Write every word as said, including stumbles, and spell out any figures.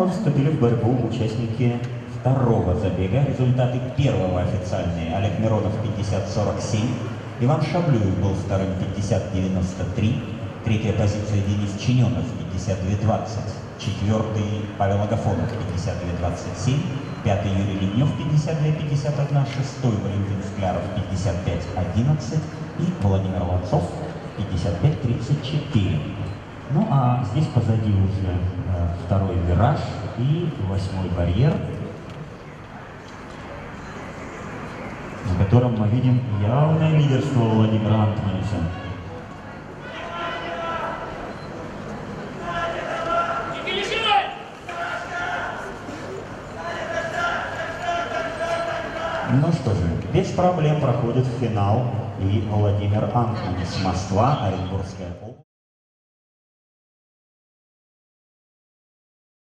снова вступили в борьбу участники второго забега. Результаты первого официальные. Олег Миронов пятьдесят сорок семь. Иван Шаблюев был вторым пятьдесят девяносто три. Третья позиция Денис Чиненов пятьдесят два двадцать. Четвертый Павел Агафонов пятьдесят два двадцать семь. Пятый Юрий Леднев пятьдесят два пятьдесят один. Шестой Валентин Скляров пятьдесят пять одиннадцать. И Владимир Ланцов пятьдесят пять тридцать четыре. Ну а здесь позади уже э, второй вираж и восьмой барьер, на котором мы видим явное лидерство Владимира Антманюса. Ну что же, без проблем проходит в финал и Владимир Антманюс, Москва, Оренбургская область.